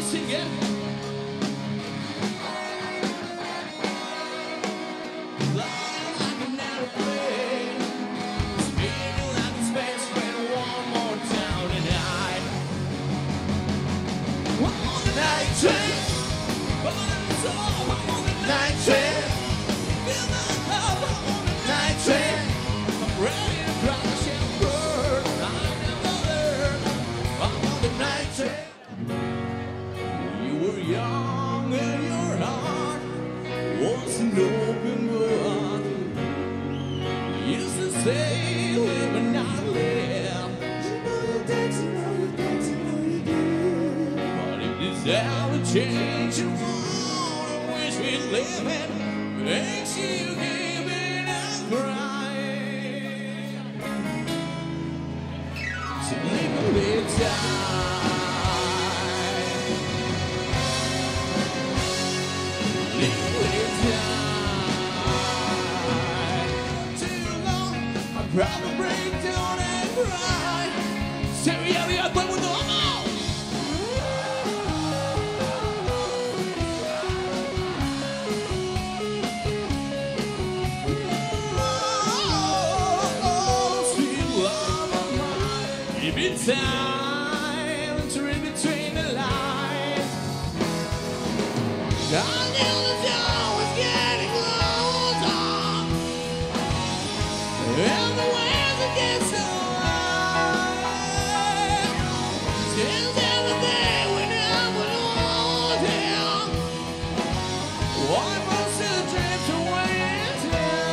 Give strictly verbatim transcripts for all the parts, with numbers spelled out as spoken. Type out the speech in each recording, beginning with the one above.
sing it. Flying like an airplane, spinning like a space train. One more town tonight. One on the night train, one on the top, one on the night train. Feel my love, I'm on the night train. I'm ready to crash and burn. I never learned. I'm on the night train. You were young and your heart was an open book. You used to say, live and not live. You know you dance, you know you dance, you know you do. But if this ever change, you want, I wish we'd live it. Makes you give it and cry. So legally die. Legally die. Too long, I'd probably break down and cry. Say we have the other one, no. Give it time to read between the lines. I knew the door was getting closer, and the waves against the line. Since every day when I would hold him, one more still drift away in time.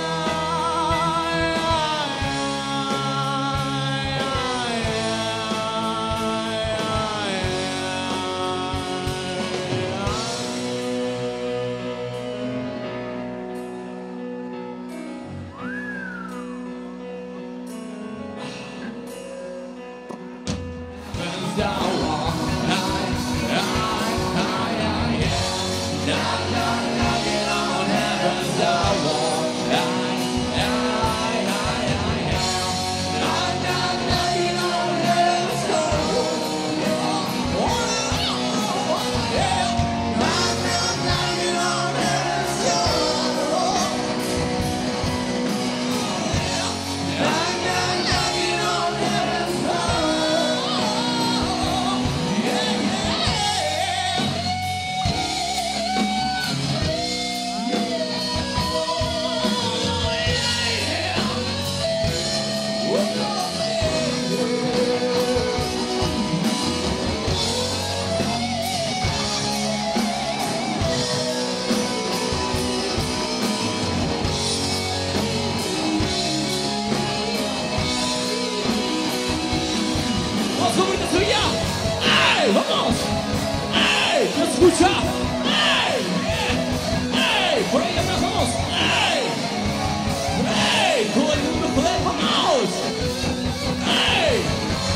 Vamos! ¡Ey! ¿No escucha? ¡Ey! ¡Ey! ¡Por ahí atrás vamos! ¡Ey! ¡Ey! ¡Todo el mundo joder! ¡Vamos! ¡Ey!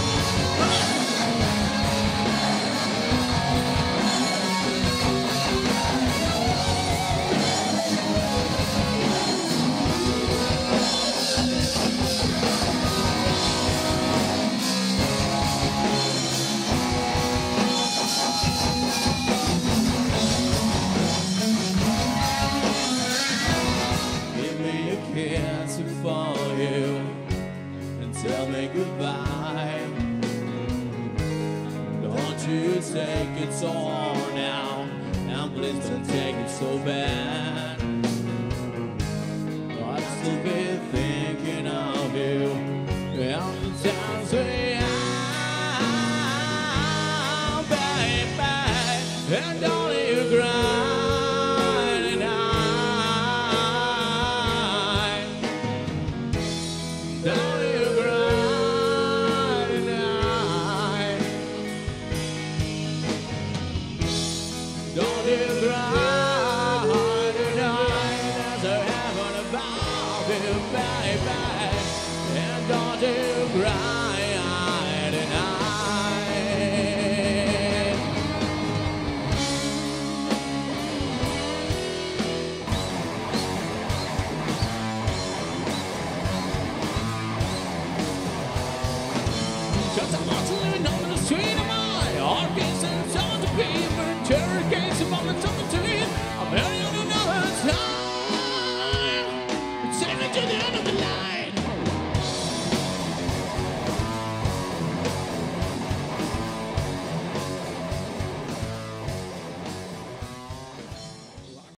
For you and tell me goodbye. Don't you take it so hard now, and please don't take it so bad. I'd still be thinking of you and the times we had, baby, and don't you cry. Cherry